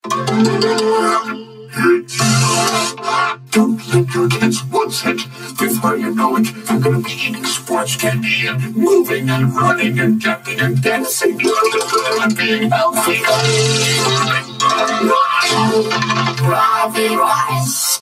Don't let your kids once hit. Before you know it, they're gonna be eating sports candy and moving and running and jumping and dancing and being healthy.